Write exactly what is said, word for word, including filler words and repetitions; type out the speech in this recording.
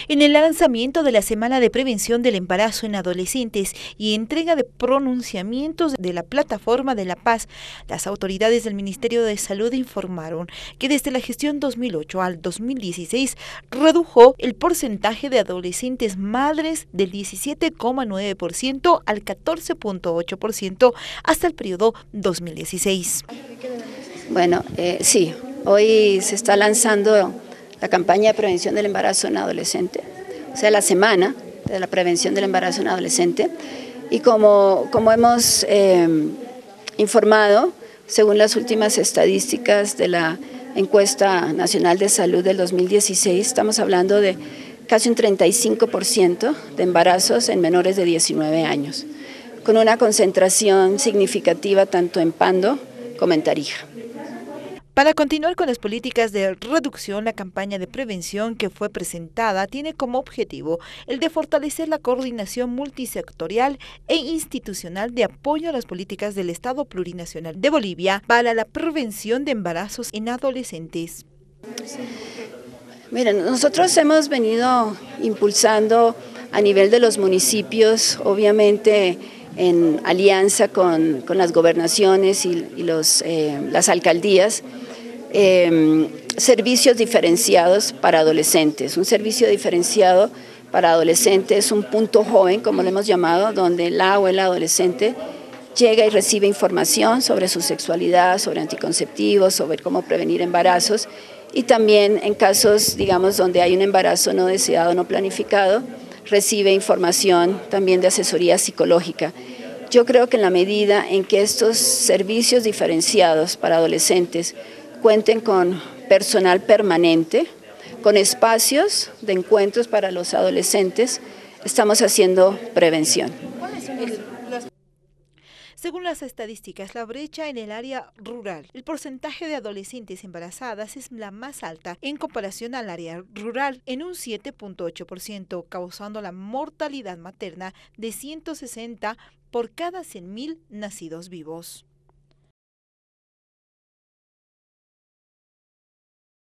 En el lanzamiento de la Semana de Prevención del Embarazo en Adolescentes y entrega de pronunciamientos de la Plataforma de la Paz, las autoridades del Ministerio de Salud informaron que desde la gestión dos mil ocho al dos mil dieciséis redujo el porcentaje de adolescentes madres del diecisiete coma nueve por ciento al catorce punto ocho por ciento hasta el periodo dos mil dieciséis. Bueno, eh, sí, hoy se está lanzando la campaña de prevención del embarazo en adolescente, o sea, la semana de la prevención del embarazo en adolescente, y como, como hemos eh, informado, según las últimas estadísticas de la encuesta nacional de salud del dos mil dieciséis, estamos hablando de casi un treinta y cinco por ciento de embarazos en menores de diecinueve años, con una concentración significativa tanto en Pando como en Tarija. Para continuar con las políticas de reducción, la campaña de prevención que fue presentada tiene como objetivo el de fortalecer la coordinación multisectorial e institucional de apoyo a las políticas del Estado Plurinacional de Bolivia para la prevención de embarazos en adolescentes. Miren, nosotros hemos venido impulsando a nivel de los municipios, obviamente en alianza con, con las gobernaciones y, y los, eh, las alcaldías, Eh, servicios diferenciados para adolescentes. Un servicio diferenciado para adolescentes es un punto joven, como lo hemos llamado, donde la o el adolescente llega y recibe información sobre su sexualidad, sobre anticonceptivos, sobre cómo prevenir embarazos, y también en casos, digamos, donde hay un embarazo no deseado, no planificado, recibe información también de asesoría psicológica. Yo creo que en la medida en que estos servicios diferenciados para adolescentes cuenten con personal permanente, con espacios de encuentros para los adolescentes, estamos haciendo prevención. Según las estadísticas, la brecha en el área rural, el porcentaje de adolescentes embarazadas es la más alta en comparación al área rural, en un siete punto ocho por ciento, causando la mortalidad materna de ciento sesenta por cada cien mil nacidos vivos.